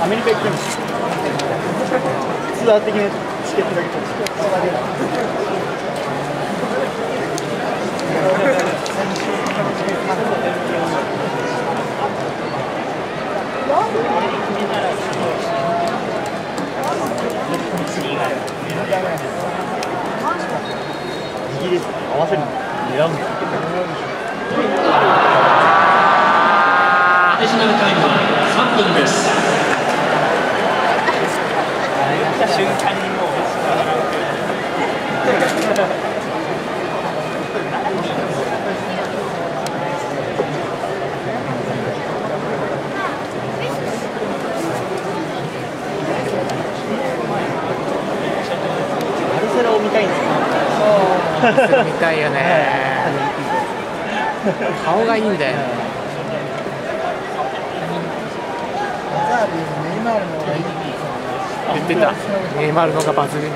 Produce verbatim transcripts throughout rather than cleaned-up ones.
アメリカ行ってるんです。ツアー的なチケットだけ取って。イギリス合わせるの狙うんです。 アディショナルタイムはさんぷんです。 やった瞬間にもうバルセロを見たいんですよ。 バルセロ見たいよね。顔がいいんだよ。言ってた。ネイマールのが抜群に。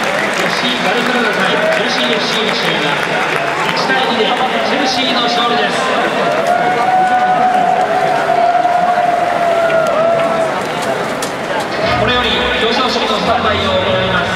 バルセロナ対チェルシー エフシー の試合がいちたいにでチェルシーの勝利です。